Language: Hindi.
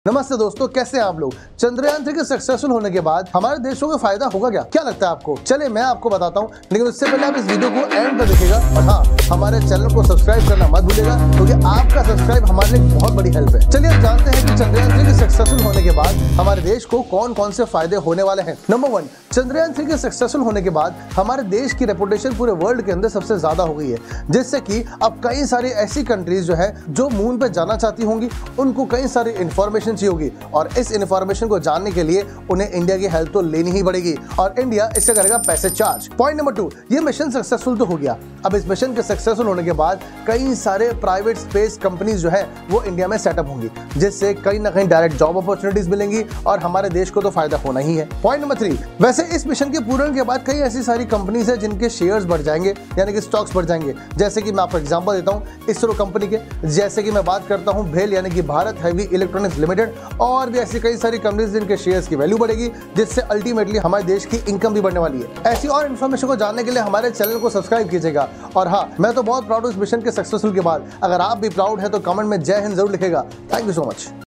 नमस्ते दोस्तों, कैसे हैं आप लोग। चंद्रयान 3 के सक्सेसफुल होने के बाद हमारे देशों को फायदा होगा क्या लगता है आपको? चलिए मैं आपको बताता हूं, लेकिन उससे पहले आप इस वीडियो को एंड तक देखिएगा और हाँ, हमारे चैनल को सब्सक्राइब करना मत भूलिएगा क्योंकि आपका सब्सक्राइब हमारे लिए बहुत बड़ी हेल्प है। चलिए अब जानते हैं कि चंद्रयान 3 के सक्सेसफुल होने के बाद हमारे देश को कौन कौन से फायदे होने वाले हैं। नंबर 1, चंद्रयान 3 के सक्सेसफुल होने के बाद हमारे देश की रेपुटेशन पूरे वर्ल्ड के अंदर सबसे ज्यादा हो गई है, जिससे कि अब कई सारी ऐसी कंट्रीज जो है जो मून पे जाना चाहती होंगी, उनको कई सारी इंफॉर्मेशन चाहिए होगी और इस इंफॉर्मेशन को जानने के लिए उन्हें इंडिया की हेल्प तो लेनी ही पड़ेगी और इंडिया इससे करेगा पैसे चार्ज। पॉइंट नंबर 2, ये मिशन सक्सेसफुल तो हो गया। अब इस मिशन के सक्सेसफुल होने के बाद कई सारे प्राइवेट स्पेस कंपनीज जो है वो इंडिया में सेटअप होंगी, जिससे कहीं ना कहीं डायरेक्ट जॉब अपॉर्चुनिटीज मिलेंगी और हमारे देश को तो फायदा होना ही है। पॉइंट नंबर 3, वैसे इस मिशन के पूरे होने के बाद कई ऐसी सारी कंपनीज है जिनके शेयर्स बढ़ जाएंगे, यानी कि स्टॉक्स बढ़ जाएंगे। जैसे कि मैं आपको एग्जांपल देता हूं इसरो कंपनी के, जैसे कि मैं बात करता हूं भेल यानी कि भारत हैवी इलेक्ट्रॉनिक्स लिमिटेड, और भी ऐसी कई सारी कंपनीज जिनके शेयर्स की वैल्यू बढ़ेगी, जिससे अल्टीमेटली हमारे देश की इनकम भी बढ़ने वाली है। ऐसी और इन्फॉर्मेशन को जानने के लिए हमारे चैनल को सब्सक्राइब कीजिएगा। और हाँ, मैं तो बहुत प्राउड हूं इस मिशन के सक्सेसफुल के बाद। अगर आप भी प्राउड है तो कमेंट में जय हिंद जरूर लिखेगा। Thank you so much.